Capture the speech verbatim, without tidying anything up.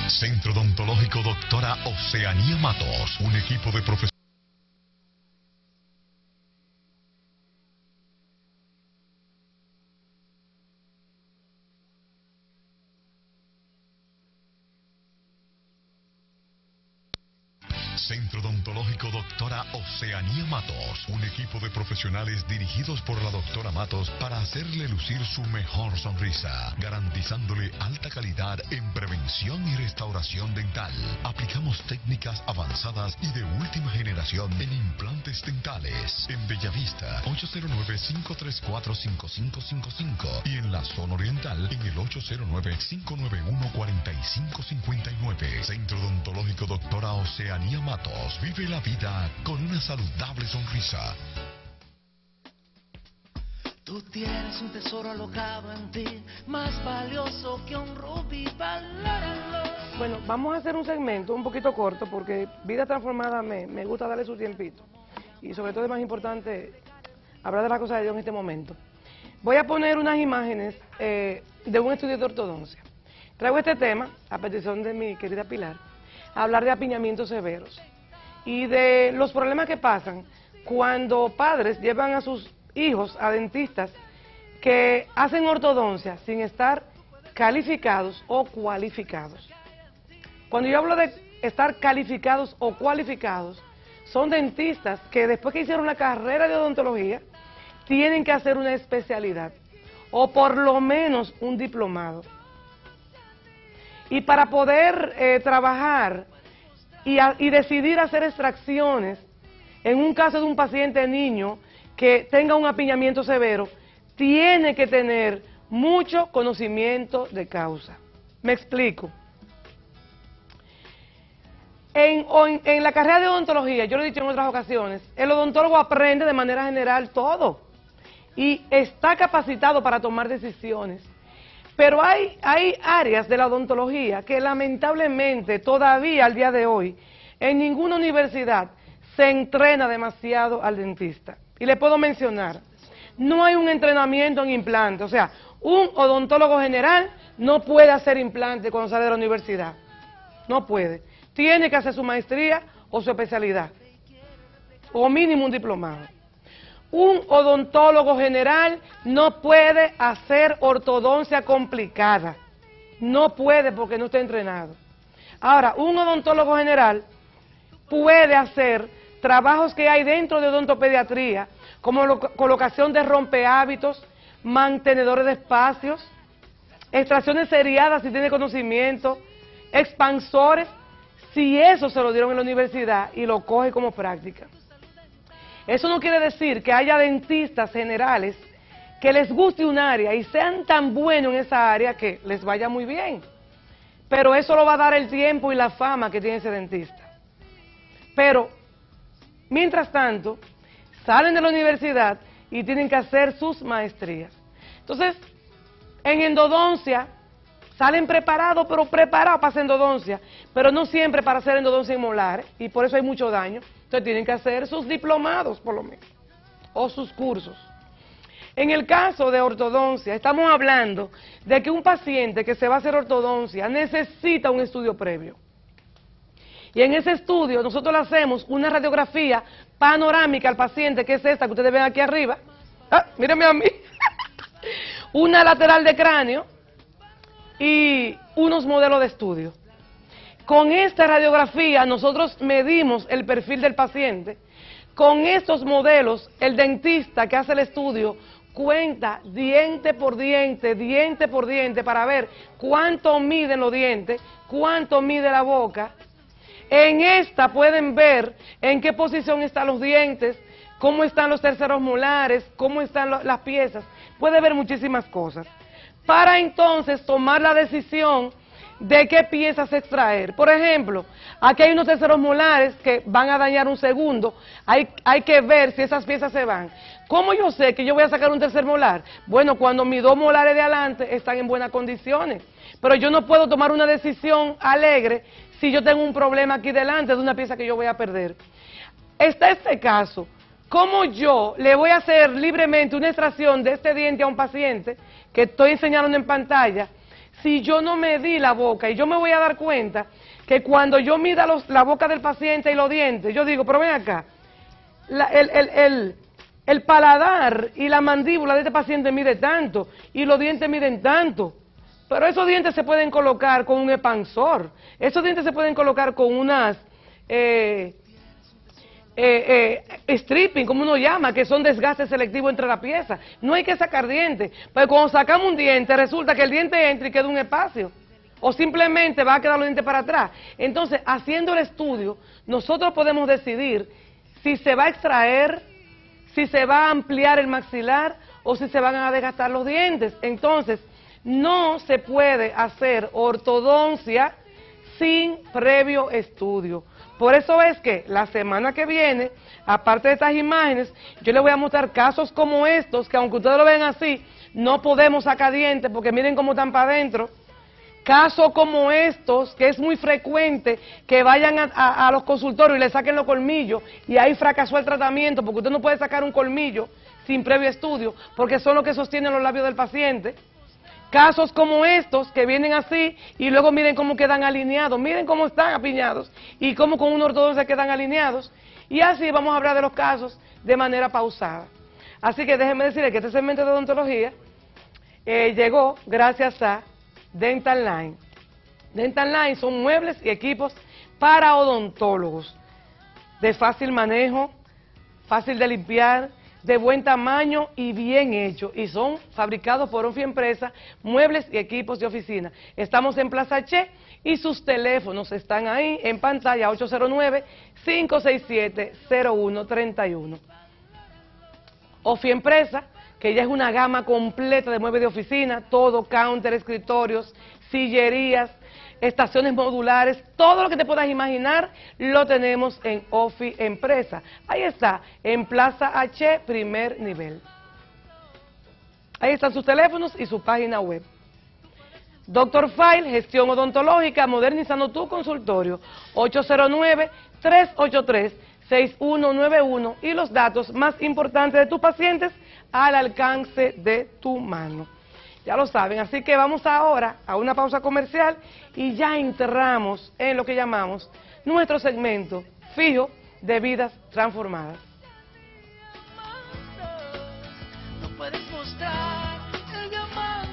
Centro Odontológico Doctora Oceanía Matos, un equipo de profesionales. Centro Odontológico Doctora Oceanía Matos, un equipo de profesionales dirigidos por la doctora Matos para hacerle lucir su mejor sonrisa, garantizándole alta calidad en prevención y restauración dental. Aplicamos técnicas avanzadas y de última generación en implantes dentales. En Bellavista, ocho cero nueve, cinco tres cuatro, cinco cinco cinco cinco y en la zona oriental en el ocho cero nueve, cinco nueve uno, cuatro cinco cinco nueve. Centro Odontológico Doctora Oceanía Matos. Vive la vida con una saludable sonrisa. Tú tienes un tesoro alojado en ti, más valioso que un rubí, valóralo. Bueno, vamos a hacer un segmento un poquito corto porque Vida Transformada me, me gusta darle su tiempito. Y sobre todo es más importante hablar de las cosas de Dios en este momento. Voy a poner unas imágenes eh, de un estudio de ortodoncia. Traigo este tema, a petición de mi querida Pilar, a hablar de apiñamientos severos y de los problemas que pasan cuando padres llevan a sus hijos a dentistas que hacen ortodoncia sin estar calificados o cualificados. Cuando yo hablo de estar calificados o cualificados, son dentistas que después que hicieron la carrera de odontología tienen que hacer una especialidad o por lo menos un diplomado. Y para poder eh, trabajar y, a, y decidir hacer extracciones, en un caso de un paciente niño que tenga un apiñamiento severo, tiene que tener mucho conocimiento de causa. Me explico. En, en, en la carrera de odontología, yo lo he dicho en otras ocasiones, el odontólogo aprende de manera general todo y está capacitado para tomar decisiones. Pero hay, hay áreas de la odontología que lamentablemente todavía al día de hoy en ninguna universidad se entrena demasiado al dentista. Y le puedo mencionar, no hay un entrenamiento en implante, o sea, un odontólogo general no puede hacer implante cuando sale de la universidad, no puede. Tiene que hacer su maestría o su especialidad, o mínimo un diplomado. Un odontólogo general no puede hacer ortodoncia complicada. No puede porque no está entrenado. Ahora, un odontólogo general puede hacer trabajos que hay dentro de odontopediatría, como la colocación de rompehábitos, mantenedores de espacios, extracciones seriadas si tiene conocimiento, expansores, si eso se lo dieron en la universidad y lo coge como práctica. Eso no quiere decir que haya dentistas generales que les guste un área y sean tan buenos en esa área que les vaya muy bien. Pero eso lo va a dar el tiempo y la fama que tiene ese dentista. Pero, mientras tanto, salen de la universidad y tienen que hacer sus maestrías. Entonces, en endodoncia, salen preparados, pero preparados para hacer endodoncia, pero no siempre para hacer endodoncia en molares, y por eso hay mucho daño. Entonces tienen que hacer sus diplomados, por lo menos, o sus cursos. En el caso de ortodoncia, estamos hablando de que un paciente que se va a hacer ortodoncia necesita un estudio previo. Y en ese estudio nosotros le hacemos una radiografía panorámica al paciente, que es esta que ustedes ven aquí arriba. Ah, mírenme a mí. Una lateral de cráneo y unos modelos de estudio. Con esta radiografía nosotros medimos el perfil del paciente. Con estos modelos, el dentista que hace el estudio cuenta diente por diente, diente por diente, para ver cuánto miden los dientes, cuánto mide la boca. En esta pueden ver en qué posición están los dientes, cómo están los terceros molares, cómo están las piezas. Puede ver muchísimas cosas. Para entonces tomar la decisión de qué piezas extraer. Por ejemplo, aquí hay unos terceros molares que van a dañar un segundo, hay, hay que ver si esas piezas se van. ¿Cómo yo sé que yo voy a sacar un tercer molar? Bueno, cuando mis dos molares de adelante están en buenas condiciones, pero yo no puedo tomar una decisión alegre si yo tengo un problema aquí delante de una pieza que yo voy a perder. Está este caso, ¿cómo yo le voy a hacer libremente una extracción de este diente a un paciente que estoy enseñando en pantalla si yo no medí la boca? Y yo me voy a dar cuenta que cuando yo mida los, la boca del paciente y los dientes, yo digo, pero ven acá, la, el, el, el, el paladar y la mandíbula de este paciente mide tanto y los dientes miden tanto. Pero esos dientes se pueden colocar con un expansor, esos dientes se pueden colocar con unas eh, eh, eh, stripping, como uno llama, que son desgastes selectivos entre la pieza. No hay que sacar dientes, pero cuando sacamos un diente resulta que el diente entra y queda un espacio, o simplemente va a quedar los dientes para atrás. Entonces, haciendo el estudio, nosotros podemos decidir si se va a extraer, si se va a ampliar el maxilar o si se van a desgastar los dientes. Entonces, no se puede hacer ortodoncia sin previo estudio. Por eso es que la semana que viene, aparte de estas imágenes, yo les voy a mostrar casos como estos, que aunque ustedes lo ven así, no podemos sacar dientes porque miren cómo están para adentro. Casos como estos, que es muy frecuente que vayan a, a, a los consultorios y le saquen los colmillos y ahí fracasó el tratamiento porque usted no puede sacar un colmillo sin previo estudio porque son los que sostienen los labios del paciente. Casos como estos que vienen así y luego miren cómo quedan alineados, miren cómo están apiñados y cómo con una ortodoncia quedan alineados. Y así vamos a hablar de los casos de manera pausada. Así que déjenme decirles que este segmento de odontología eh, llegó gracias a Dental Line. Dental Line son muebles y equipos para odontólogos, de fácil manejo, fácil de limpiar, de buen tamaño y bien hecho, y son fabricados por Ofi Empresa, muebles y equipos de oficina. Estamos en Plaza Che y sus teléfonos están ahí en pantalla, ocho cero nueve, cinco seis siete, cero uno tres uno. Ofi Empresa, que ya es una gama completa de muebles de oficina, todo, counter, escritorios, sillerías, estaciones modulares, todo lo que te puedas imaginar lo tenemos en Ofi Empresa. Ahí está, en Plaza H, primer nivel. Ahí están sus teléfonos y su página web. Doctor File, gestión odontológica, modernizando tu consultorio, ocho cero nueve, tres ocho tres, seis uno nueve uno, y los datos más importantes de tus pacientes al alcance de tu mano. Ya lo saben, así que vamos ahora a una pausa comercial y ya entramos en lo que llamamos nuestro segmento fijo de vidas transformadas. No puedes mostrar el diamante.